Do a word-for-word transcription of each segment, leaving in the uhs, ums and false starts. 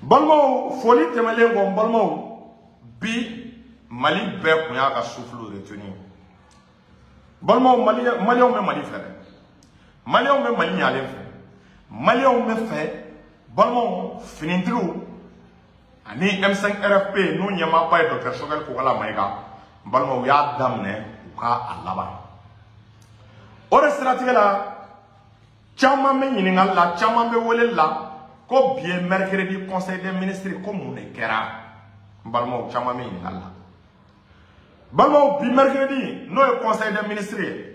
Balmo, folie temele gon balmo, bi Mali bɛɛ kun y'a ka souffle retenu. Balmo Mali Maliens bɛ Mali fɛ dɛ. Maliens bɛ Mali ɲalen fɛ. Maliens bɛ fɛ balmo finitigiw ani M cinq R F P n'u ɲɛmaaba ye Docteur Choguel Kokala Mayiga balmo u y'a daminɛ u ka a laban. O de siratigɛ la caman bɛ ɲininkali la caman bɛ wele la ko bi ye mercredi conseil des ministres ko mun de kɛra balmo caman bɛ ɲininkali la. Balmo bi mercredi n'o ye conseil des ministres ye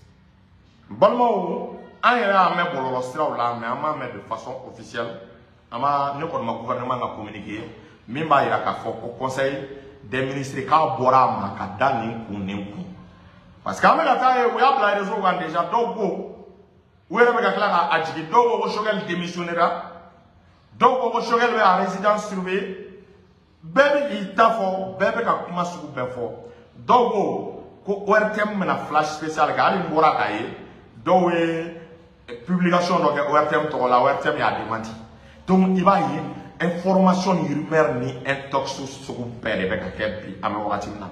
balmo an yɛrɛ y'a mɛn bɔlɔlɔ siraw la mais an m'a mɛn de façon officielle an ma ne kɔni ma gouvernement ka communiquer min b'a yira k'a fɔ ko conseil des ministres k'a bɔra a ma ka da nin kun nin kun parce que an bɛ ka taa ye u y'a bila réseau kan déjà dɔw ko u yɛrɛ bɛ ka tila k'a jigin dɔw ko ko Choguel démissionnera dɔw ko ko Choguel bɛ a résidence surveillée bɛɛ bɛ k'i ta fɔ bɛɛ bɛ ka kuma sugu bɛɛ fɔ. Dɔw ko O R T M bɛna flash spécial kɛ hali n bɔra k'a ye dɔw ye publication dɔ kɛ O R T M tɔgɔ la O R T M y'a démenti donc i b'a ye information ni rumeur ni intox sugu bɛɛ de bɛ ka kɛ bi an bɛ wagati min na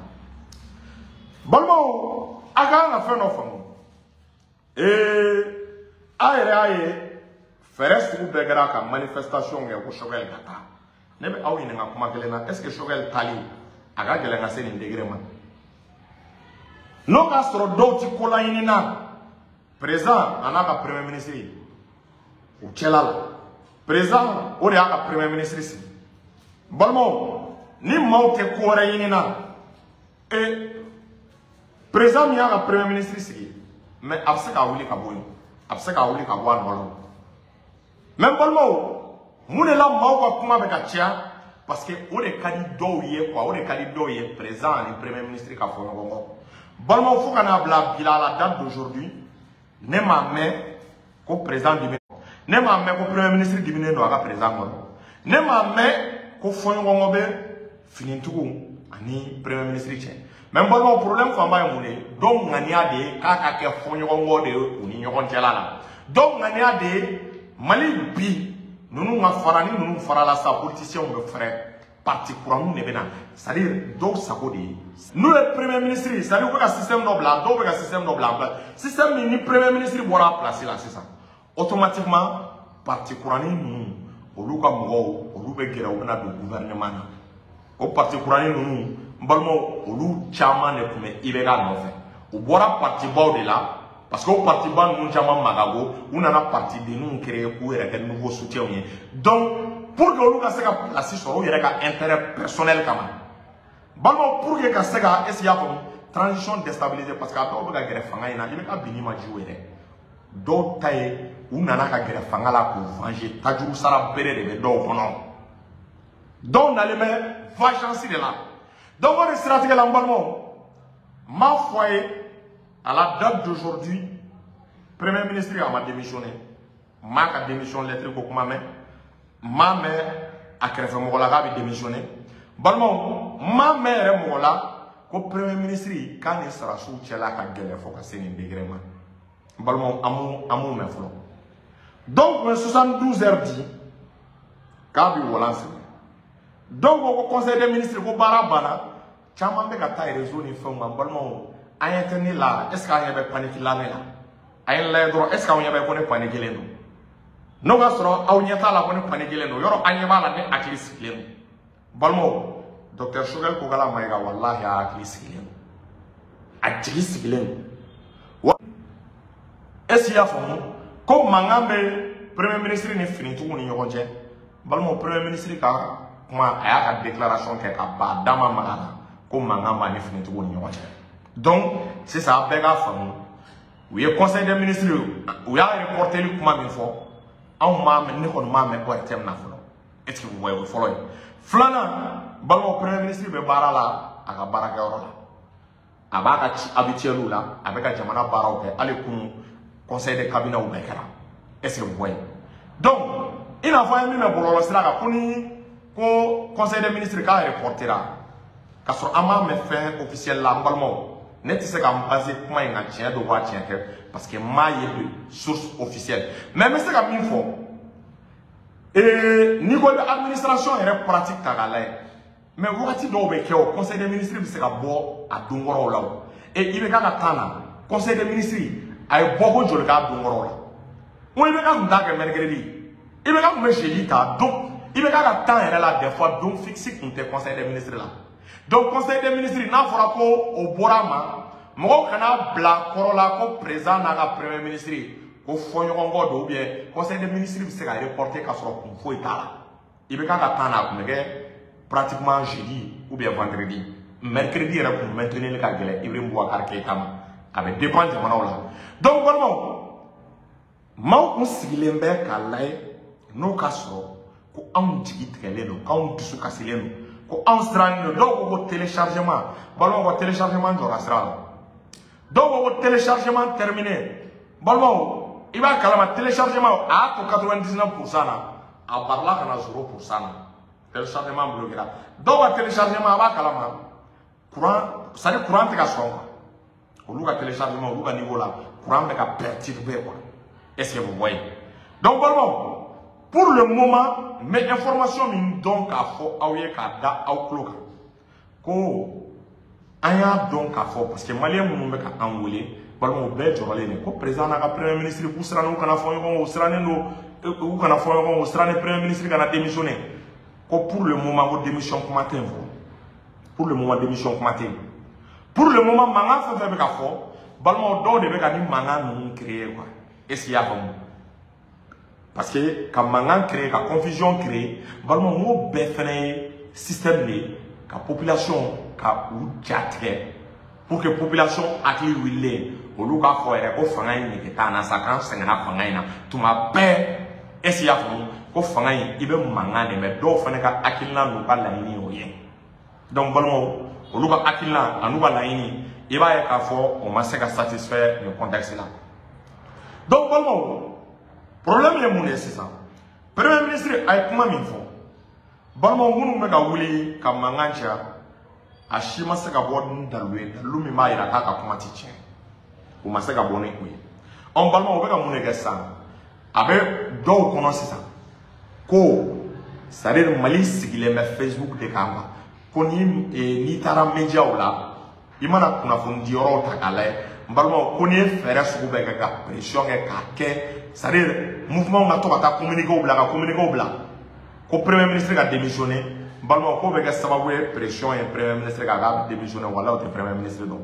balimaw a ka kan ka fɛn dɔ faamu ee a yɛrɛ y'a ye fɛɛrɛ sugu bɛɛ kɛra ka manifestation kɛ ko Choguel ka taa ne bɛ aw ɲininka kuma kelen na est ce que Choguel tali a ka gɛlɛn ka se nin degré ma. N'o k'a sɔrɔ dɔw ti ko laɲini na président a n'a ka premier ministre u cɛla la président o de y'a ka premier ministre sigi balimaw ni maaw tɛ ko wɛrɛ ɲini na e président min y'a ka premier ministre sigi mais a bɛ se k'a wuli ka bɔ yen a bɛ se k'a wuli ka bɔ a nɔ la mais balimaw mun de la maaw ka kuma bɛ ka caya parce que o de ka di dɔw ye quoi o de ka di dɔw ye président ani premier ministre ka fɔ ɲɔgɔn kɔ. Balmo fo kana bila bila la date d'aujourd'hui ne m'a mɛn ko président dimine ne m'a mɛn ko premier ministre dimine don a ka président kɔnɔ ne m'a mɛn ko fɔɲɔgɔnkɔ bɛ finitigiw ani premier ministre cɛ mais balmo problème fanba ye mun ye dɔw ŋaniya de ye k'a ka kɛ fɔɲɔgɔnkɔ de ye u ni ɲɔgɔn cɛla la dɔw ŋaniya de ye Mali bi ninnu ka fara ni ninnu farala sa politiciens bɛ fɛrɛ parti kuranw de bɛ na c'est à dire dɔw sago de ye n'o ye premier ministre c'est à dire u bɛ ka système dɔ bila dɔw bɛ ka système dɔ bila en place système min ni premier ministre bɔra a place la sisan automatiquement parti kuranni ninnu olu ka mɔgɔw olu bɛ gɛrɛ u bɛna don gouvernement na o parti kuranni ninnu n balimaw olu caman de tun bɛ I B K nɔfɛ u bɔra parti baw de la parce que o parti ba ninnu caman magago u nana parti denninw créer k'u yɛrɛ kɛ nouveau soutiens ye donc pour que olu ka se ka place sɔrɔ u yɛrɛ ka intérêt personnel kama balimaw pour que ka se ka est-ce qu'il y a faamu transition déstabilisée parce que a dɔw bɛ ka gɛrɛ fanga in na I B K binni ma ji o yɛrɛ dɔw ta ye u nana ka gɛrɛ fanga la k'u venger tajuru sara bere de bɛ dɔw kɔnɔ dɔw nalen bɛ vengeance de la donc o de siratigɛ la n balimaw n b'a fɔ a ye à la date d'aujourd'hui premier ministre a ma démissionné n m'a ka démission lettre ko kuma mɛn m'a mɛn a kɛrɛfɛ mɔgɔ la k'a bɛ démissionné balimaw m'a mɛn yɛrɛ mɔgɔ la ko premier ministre k'a ni sarasiw cɛla ka gɛlɛn fo ka se nin degré ma balimaw an m'o an m'o mɛn fɔlɔ donc mais soixante-douze heures di k'a bɛ walan sigi dɔw ko ko conseil des ministres ko baara banna caman bɛ ka taa réseau ni fɛnw kan balimaw an ɲɛ tɛ ne la est ce que an ɲɛ bɛ panique la ne la a ye n lajɛ dɔrɔn est ce que aw ɲɛ bɛ ko ne paniquelen don n'o ka sɔrɔ aw ɲɛ t'a la ko ne paniquelen don yɔrɔ an ɲɛ b'a la ne hakili sigilen don balimaw Docteur Choguel Kokala Mayiga wallahi a hakili sigilen don a jigi sigilen don est ce qu'il y a faamu ko mankan bɛ premier ministre ni finitigiw ni ɲɔgɔn cɛ balimaw premier ministre ka kuma a y'a ka déclaration kɛ ka ban dama maga la ko mankan b'a ni finitigiw ni ɲɔgɔn cɛ donc sisan a bɛɛ k'a faamu u ye conseil des ministres u y'a reporteli kuma min fɔ anw m'a mɛn ne kɔni m'a mɛn O R T M na fɔlɔ est ce que vous voyez o fɔlɔ ye filanan balimaw premier ministre bɛ baara la a ka baarakɛyɔrɔ la a b'a ka habituels la a bɛ ka jamana baaraw kɛ hali kun conseil de cabinet bɛɛ kɛra est ce que vous voyez donc i n'a fɔ an ye min mɛn bɔlɔlɔ sira kan ko ni ko conseil des ministres k'a reportera k'a sɔrɔ an m'a mɛn fɛn officiel la n balimaw ne tɛ se ka n base kuma in kan tiɲɛ don waa tiɲɛ kɛ parce que n m'a ye de source officielle mais n bɛ se ka min fɔ et ni ko administration est pratique ta ga lay mais wati do be ke o conseil des ministres bi se ka bo a dungoro la et il be ka tana conseil des ministres ay bobo jol ka dungoro la mo ibe ka ndaga mercredi ibe ka me jeudi ta donc ibe ka tan era la des fois donc fixe qu'on te conseil des ministres là donc conseil des ministres n'a fora ko o borama mo kana bla korola ko président na ka premier ministre ko fonyo ngo do bien conseil des ministres bi se ka reporter ka soro ko fo itala ibe ka tan na ko mege pratiquement jeudi ou bien vendredi mercredi era ko maintenir le ka gele Ibrahim Boubacar Keïta avec dépend jamana la donc vraiment maw ko sigilembe ka lay no ka soro ko am jigi tigele no am dusu kasile no ko am strand no do ko téléchargement ballon ko téléchargement do la strand do ko téléchargement terminé ballon il va kalama téléchargement à quatre-vingt-dix-neuf pour cent à parla kana zéro pour cent téléchargement bloqué là donc le téléchargement va kalama courant ça dit courant te ka son au lieu de téléchargement au lieu de niveau là courant te ka perturber quoi est-ce que vous voyez donc bon pour le moment mes informations min donc à fo awye ka da awkloka ko aya donc à fo parce que malien mun be ka envolé bon be jorale ne ko président na ka premier ministre pour sera no kana fo yo sera ne no ou kana fo yo sera ne premier ministre kana démissionner. Pour le moment, vous démission commenté vous. Pour le moment, démission commenté. Pour le moment, manga fait faire beka fort. Balmo do de beka ni manga nous créer quoi. Est-ce qu'il y a comme parce que quand manga créé, quand confusion créé, balmo mo befene système ni, quand population quand ou jatre pour que population akli wille au lieu ka faire ko fanga ni ke ta na sakan sengana fanga ina tuma pe est-ce qu'il y a comme ko fanga yi ibe mangane mais do fane ka akilna no ba laini oye donc balmo o luba akilna anuba laini iba ya ka fo o ma se ka satisfaire le contexte là donc balmo problème le monde c'est ça premier ministre ay kuma min fo balmo munu me ka wuli ka mangancha a shima se ka bo ndalwe dalu mi ma ira ka ka kuma tiche o ma se ka bo ne oye on balmo o be ka munu ke sa abe do kono c'est ça ko c'est-à-dire Mali sigile me Facebook de kamba ko ni ni tara media ola imana kuna fundi yoro takale mbalmo ko ni fere suku be ka pression e ka ke c'est-à-dire mouvement na to ka communiquer obla ka communiquer obla ko premier ministre ka démissionner mbalmo ko be ka sababu e pression e premier ministre ka ga démissionner wala o premier ministre do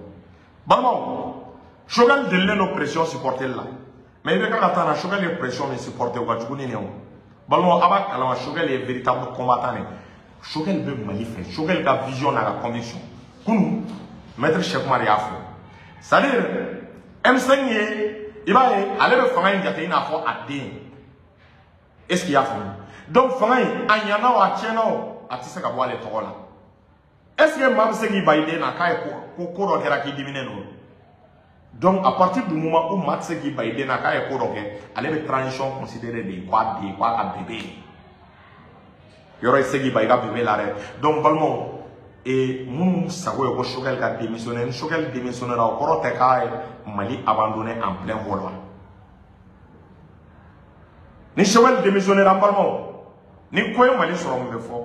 mbalmo shogal de l'eno pression supporter là mais il be ka ta na shogal e pression mais supporter wa juguni ne o balmo aba kalama Choguel est véritable combattant. Choguel veut magnifier. Choguel a vision à la conviction. Kounou, maître Cheikh Maria Fou. C'est-à-dire, M cinq il va aller le faire un gâteau à fond à dé. Est-ce qu'il y a fait? Donc, faire un yana ou à tiena ou à tisse à boire les toros là. Est-ce que M cinq il va aider na kai pour pour pour qui diminue nous? Donc, à partir du moment où Matse qui va aider Naka et Koroke, allez les transitions considérées des quoi, des quoi, à bébé. Il y aura ce qui va bébé là. Donc, vraiment, et nous, ça va être Choguel qui a démissionné. Choguel démissionné là, au Koroke, Mali abandonné en plein vol. Ni Choguel démissionné là, vraiment, ni quoi, Mali sera un peu fort.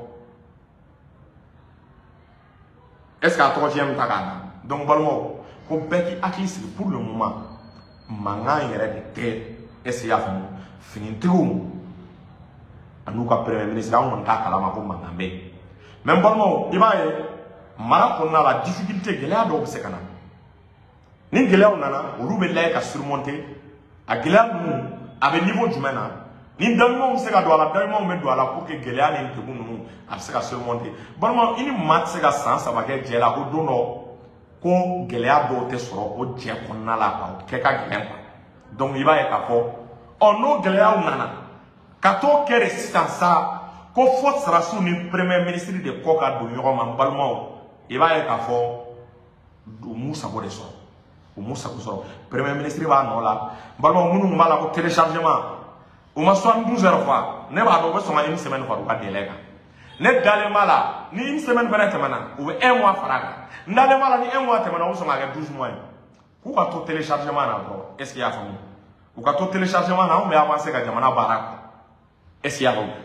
Est-ce qu'à troisième tagana? Donc, vraiment, ko beki akisi pour le moment manga yere de te essayer fa finintigu anuka premier ministre on ta kala ma ko manga be même bon ibaye mara ko na la difficulté gele ado be sekana ni gele on nana olu be lay ka surmonter a gele nu avec niveau du mena ni dalmo on se ka do ala dalmo me do ala pour que gele ani ntigu nu a se ka surmonter bon ini mat se ka sans ça va que gele ko do no ko gelea do te soro o je konna la pa ke ka gelen pa donc il va e ka fo ono gelea nana ka to ke resistance ko fo sera sous ni premier ministre de koka do yoro man balmo il va e ka fo do musa bo de so o musa ko soro premier ministre va no la balmo munu mala ko téléchargement o ma soixante-douze heures fois ne ba do be so ma une semaine fois do ka délega ne dale mala ni une semaine va être maintenant ou un mois faraga ndale mala ni un mois te mana usonga ga douze mois ku ka to téléchargement na bro est-ce qu'il y a famille ou ka to téléchargement na on me avancer ka jamana barak est-ce qu'il y a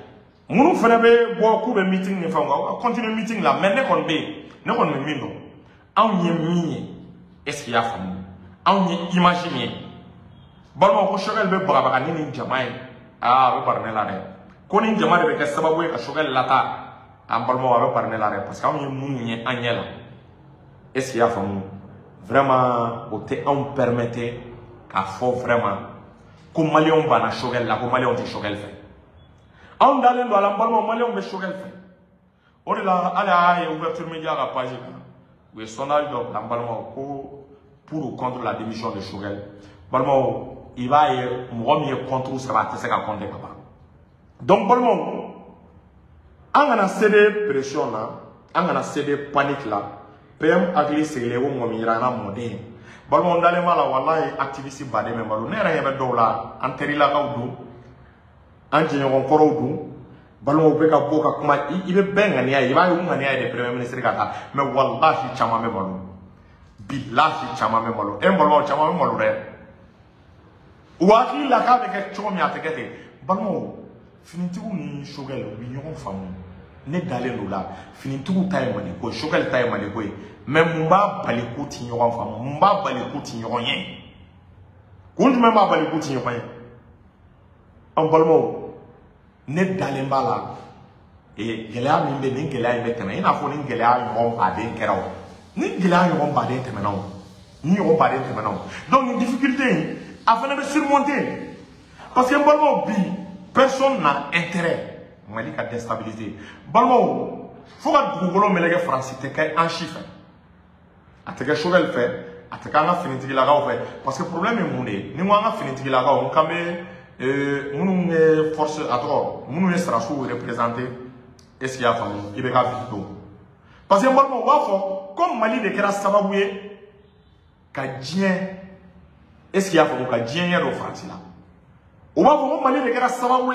Mounou fene be beaucoup de meeting ne fa on va continuer meeting là mais ne kon be ne kon me mino an ye mi est-ce qu'il y a femme an ye imaginer balma ko shogal be baba ni ni jamaay ah be parne la re ko ni jamaay be ka sababu ka shogal lata am balma wa be parne la re parce que an ye mou ni anyela est-ce qu'il y a femme vraiment o te on permettait ka fo vraiment ko malion bana shogal la ko malion ti shogal fait on d'aller dans l'emballement malien on veut choquer le fait on est là à la ouverture média à page oui sondage de l'emballement pour ou contre la démission de Choguel balmo il va y moi mieux contre ça va c'est qu'à compter papa donc balmo on a cédé pression là on a cédé panique là P M agli c'est les on mira na modé balmo on d'aller mal wallahi activiste badé mais balmo ne rien be do là enteri la kaudou anje ngon koro du balmo be ka boka kuma ibe benga ni ay ba yu ngani ay de premier ministre kata mais wallahi chama me balo billahi chama me balo en balo chama me balo re wahi la ka be ke chomi atekete balmo finitigu ni Choguel bi nyon famu ne dalen do la finitigu tay mani ko Choguel tay mani ko mais mumba bali ko ti nyon famu mumba bali ko ti nyon yen ko nduma ma bali ko ti nyon yen en balmo ne dalen bala et gela mi be ni gela mi teme ina fo ni gela yon ba de keraw ni gela yon ba de teme naw ni yon ba de teme naw donc une difficulté afin de surmonter parce que balmo bi personne n'a intérêt mali ka déstabiliser balmo faut que dugolo melege français te kay en chiffre ataka Choguel fait ataka nga finitigi la ga fait parce que problème est mondé ni nga finitigi la ga on kamé Euh, nous sommes force à trop, nous sommes représentés. Est-ce qu'il y a famille? Il y a vidéo. Parce que moi, comme Mali de Kera Sababouye, Kadien, est-ce qu'il y a famille? Kadien au France là. Au moment où Mali de Kera Sababouye,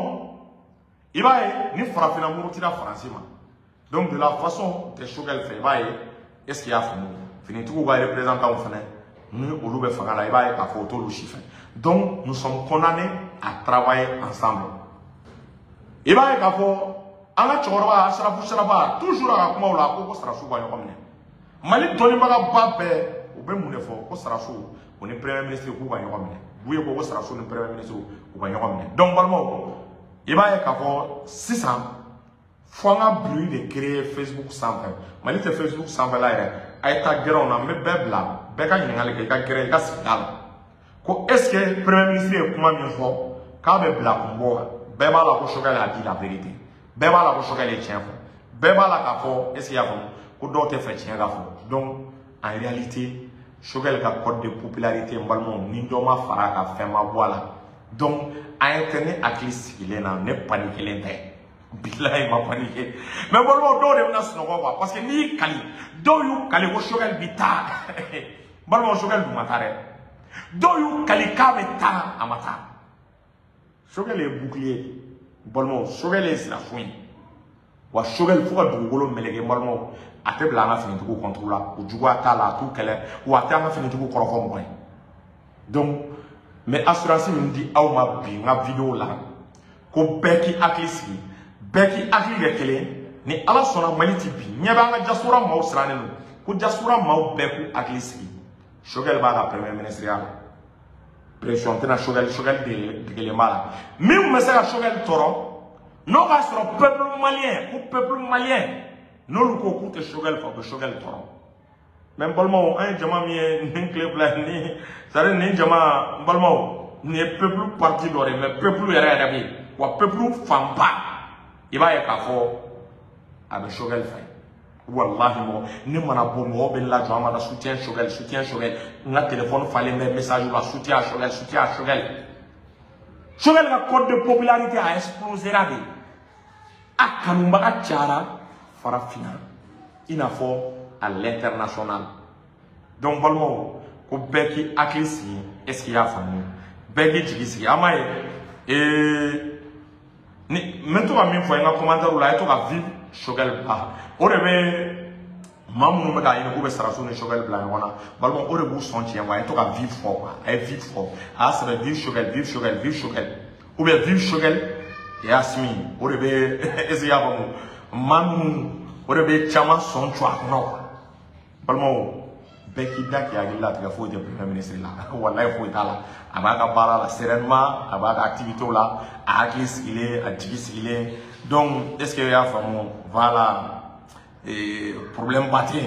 il va y avoir une frappe dans France. Donc de la façon que Choguel fait, est-ce qu'il y a famille? Fini tout va représenter en France. Nous, au Loubé Fagala, il va y avoir une photo de chiffre. Donc, nous sommes condamnés à travailler ensemble. Il va y avoir un chorba, un toujours à comment on l'a pour sera sous voyant comme Mali Tony Baga Babé, ou bien mon effort, au sera sous, on est premier ministre ou voyant comme oui, au sera sous le premier ministre ou voyant comme donc, vraiment, il va y avoir six cents fois un bruit de créer Facebook sans fin. Mali te Facebook sans fin là, il y a ta guerre, on a mis bébla, béka y a les gars qui créent, est-ce que le premier ministre est comment mieux fort quand il bla kumbo beba la ko Choguel a dit la vérité beba la ko Choguel est tien beba la ka fo est-ce qu'il y a fond ko do te fait tien ga fo donc en réalité Choguel ka code de popularité mbalmo ni do ma fara ka fait ma voilà donc à internet à clis il est là ne paniquer l'intérêt billahi ma paniquer mais bon do de na sno ko parce que ni kali do yu kali ko Choguel bita mbalmo Choguel du matare Doyou Kalika Meta Amata. Choguel est bouclier. Bolmo, Choguel est la fouine. Ou Choguel faut que Dougolo Melege Bolmo. A te blana fini tout contrôle là. Ou du bois tala tout qu'elle est. Ou a te a fini tout corrompt. Donc, mais assurance me dit, ah, ma bi, ma vidéo là. Ko beki aklisi. Beki akli de kele. Ni ala sona maliti bi. Nyaba nga jasura mau sranenu. Ko jasura mau beku aklisi. Choguel va la premier ministériel. Pression tena Choguel Choguel de de Mala. Même mais ça Choguel toro. Non pas sur le peuple malien, ou peuple malien. Non le coup coûte Choguel faut que Choguel toro. Même balmo un jama mi n'enclé bla ni ça ne jama balmo ni peuple parti doré mais peuple era arabe. Ou peuple famba. Il va y avoir avec Choguel fait. Wallahi mo ni mana bo mo ben la jama da soutien Choguel soutien Choguel na téléphone fallait mes messages la soutien Choguel soutien Choguel Choguel la code de popularité a explosé là de akanumba ka tiara farafina ina fo à l'international donc balmo ko beki aklisi est-ce qu'il y a famille beki jigisi amaye et ni maintenant même fois un commentaire là et to ka vivre Choguel ba o de be mamu me ga ina ko be saraso ni Choguel bla ngona balmo o de bu son tien wa to ka vivre fort quoi et vivre fort a ça veut vivre Choguel vivre Choguel vivre Choguel ou bien vivre Choguel Yasmin o de be esi ya bamu manu o de be chama son chwa no balmo beki daki agila tiga fo de premier ministre la wallahi fo itala abaga bala la sereinement abaga activité la akis il est activiste il est donc est-ce que ya famu voilà et problème batterie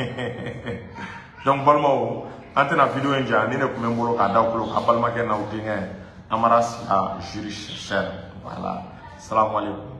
donc balmo antena vidéo nja ni ne kumembolo ka dawlo ka balma ke na utinga amaras a juriste cher voilà. Assalamu alaikum.